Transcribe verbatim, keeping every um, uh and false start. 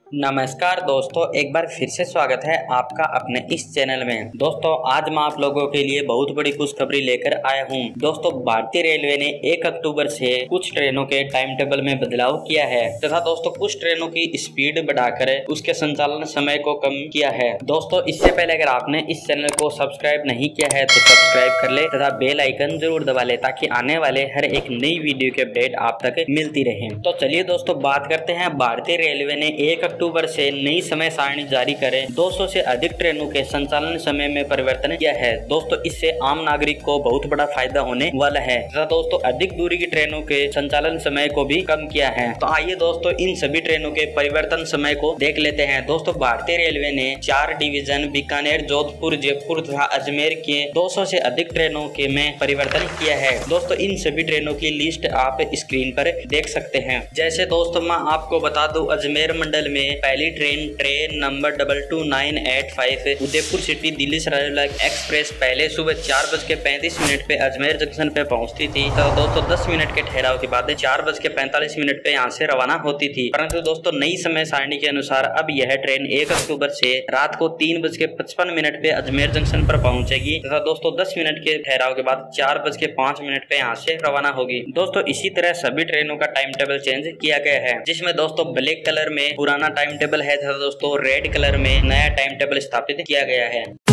नमस्कार दोस्तों, एक बार फिर से स्वागत है आपका अपने इस चैनल में। दोस्तों आज मैं आप लोगों के लिए बहुत बड़ी खुशखबरी लेकर आया हूं। दोस्तों भारतीय रेलवे ने एक अक्टूबर से कुछ ट्रेनों के टाइम टेबल में बदलाव किया है तथा दोस्तों कुछ ट्रेनों की स्पीड बढ़ाकर उसके संचालन समय को कम किया है। दोस्तों इससे पहले अगर आपने इस चैनल को सब्सक्राइब नहीं किया है तो सब्सक्राइब कर ले तथा बेल आइकन जरूर दबा ले ताकि आने वाले हर एक नई वीडियो के अपडेट आप तक मिलती रहे। तो चलिए दोस्तों बात करते हैं। भारतीय रेलवे ने एक अक्टूबर से नई समय सारणी जारी करे दो सौ से अधिक ट्रेनों के संचालन समय में परिवर्तन किया है। दोस्तों इससे आम नागरिक को बहुत बड़ा फायदा होने वाला है तथा दोस्तों अधिक दूरी की ट्रेनों के संचालन समय को भी कम किया है। तो आइए दोस्तों इन सभी ट्रेनों के परिवर्तन समय को देख लेते हैं। दोस्तों भारतीय रेलवे ने चार डिवीजन बीकानेर, जोधपुर, जयपुर तथा अजमेर के दो सौ से अधिक ट्रेनों के में परिवर्तन किया है। दोस्तों इन सभी ट्रेनों की लिस्ट आप स्क्रीन पर देख सकते हैं। जैसे दोस्तों मैं आपको बता दूं, अजमेर मंडल में पहली train train number double two nine eight five Udaipur city Delhi Sarai express पहले सुबह चार बज के पैंतीस मिनट पे अजमेर जंक्शन पे पहुंचती थी। तो दोस्तों दस मिनट के ठहराव के बाद चार बज के पैंतालीस मिनट पे यहाँ से रवाना होती थी। परंतु दोस्तों नई समय सारणी के अनुसार अब यह ट्रेन एक अक्टूबर से रात को तीन बज के पचपन मिनट पे अजमेर जंक्शन पर पहुंचेगी तथा दोस्तों दस मिनट के ठहराव के बाद चार बज के पांच मिनट पे यहाँ से रवाना होगी। दोस्तों इसी तरह सभी ट्रेनों का टाइम टेबल चेंज किया गया है, जिसमें दोस्तों ब्लैक कलर में पुराना टाइम टेबल है तथा दोस्तों रेड कलर में नया टाइम टेबल स्थापित किया गया है।